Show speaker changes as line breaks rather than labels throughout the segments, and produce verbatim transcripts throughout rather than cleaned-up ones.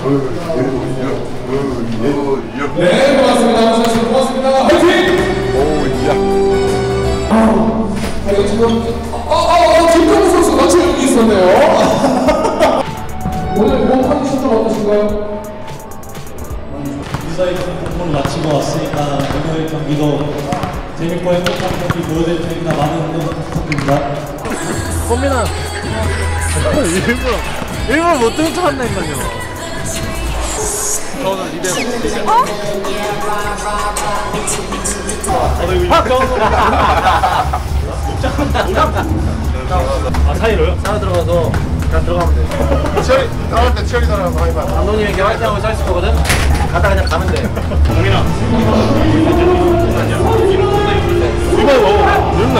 네, 고맙습니다. 선수 고맙습니다. 화이팅!
오, 야.
아, 이거 지금 어, 어, 어, 김정우 선수 같이 여기 있었네요. 오늘 몸 컨디션 좀 어떠신가요?
무사히 공부를 마치고 왔으니까 오늘 경기도 재밌고 행복한 경기 보여드릴 테니까 많은 응원 부탁드립니다.
꽃미나 일부러 일부러 못 들은 척 한다니까요. 저는 리베로.
아 사이로요?
하나 들어가서 그냥 들어가면 돼.
치어리 나갈 때 치어리더라고 하이바.
감독님에게 화이팅하고 서 있을 거거든. 가다 그냥 가면 돼.
동민아.
이거 뭐? 누른다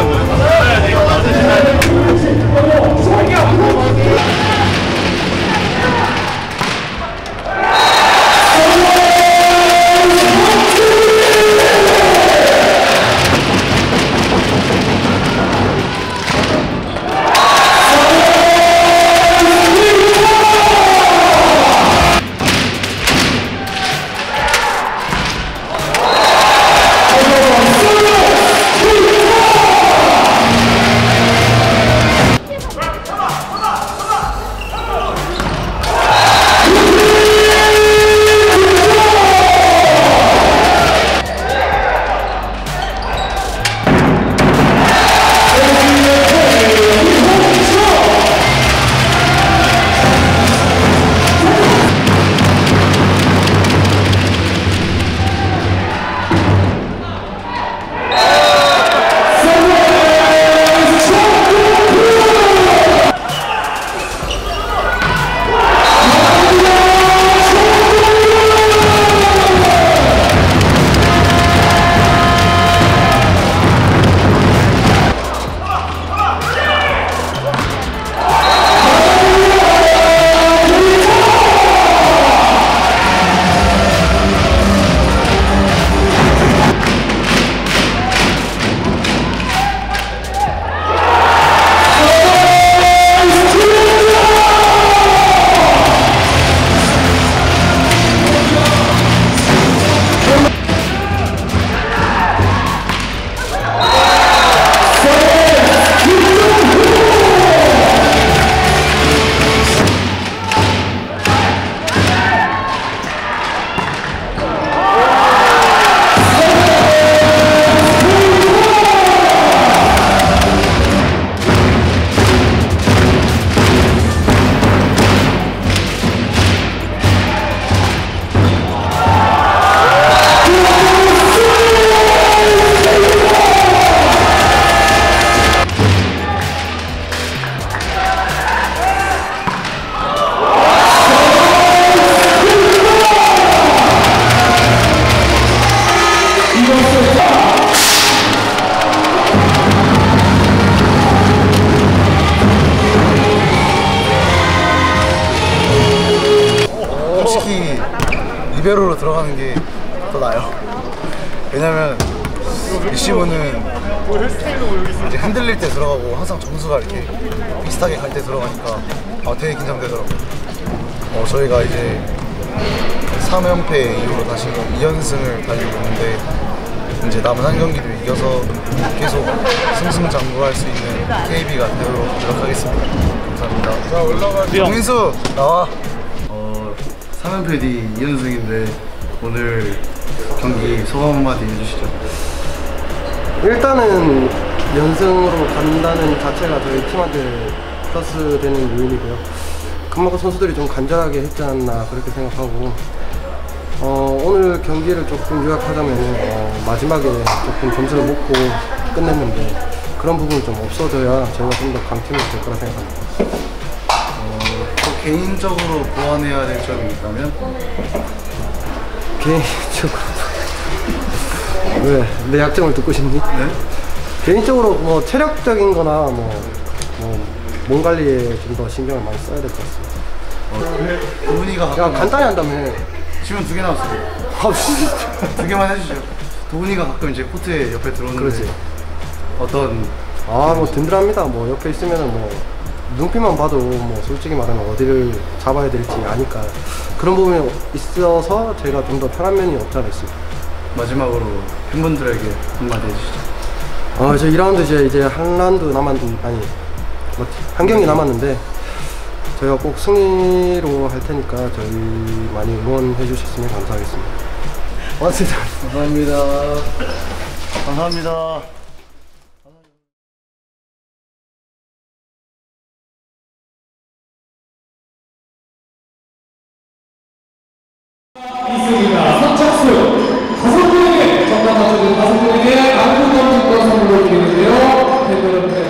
솔직히 리베로로 들어가는 게 더 나아요. 왜냐면 리시브는 이제 흔들릴 때 들어가고 항상 점수가 이렇게 비슷하게 갈 때 들어가니까 아, 되게 긴장되더라고요. 어, 저희가 이제 삼 연패 이후로 다시 이 연승을 달리고 있는데 이제 남은 한 경기도 이겨서 계속 승승장구할 수 있는 케이비가 되도록 노력하겠습니다. 감사합니다. 자, 올라가. 정민수 나와. 어, 삼 연패 뒤 이 연승인데 오늘 경기 소감 한마디 해주시죠.
일단은 연승으로 간다는 자체가 저희 팀한테 플러스 되는 요인이고요. 그만큼 선수들이 좀 간절하게 했지 않나 그렇게 생각하고, 어, 오늘 경기를 조금 요약하자면 어, 마지막에 조금 점수를 먹고 끝냈는데 그런 부분이 좀 없어져야 저희가 좀 더 강팀이 될 거라 생각합니다.
어, 또 개인적으로 보완해야 될 점이 있다면?
개인적으로 왜? 내 약점을 듣고 싶니?
네?
개인적으로 뭐 체력적인 거나 뭐, 뭐 몸 관리에 좀 더 신경을 많이 써야 될 것 같습니다.
어, 도훈이가
그냥 간단히 한다면
지금 두 개 나왔어요. 두 개만 해주죠. 도훈이가 가끔 이제 코트에 옆에 들어오는데
그렇지.
어떤
아 뭐 든든합니다. 뭐 옆에 있으면은 뭐 눈빛만 봐도 뭐 솔직히 말하면 어디를 잡아야 될지 아니까 그런 부분이 있어서 제가 좀 더 편한 면이 없지 않아 있습니다.
마지막으로 팬분들에게 한마디 해주시죠.
어, 저 이 라운드 이제 이제 한 라운드 남았 아니 뭐, 한 경기 남았는데 저희가 꼭 승리로 할 테니까 저희 많이 응원해 주셨으면 감사하겠습니다. 고맙습니다.
감사합니다. 감사합니다.
있습니다. 선착순 다섯 분에게 정답 맞춰준 다섯 분에게 안구 검증권 선물로 드리는데요. 팬 여러분들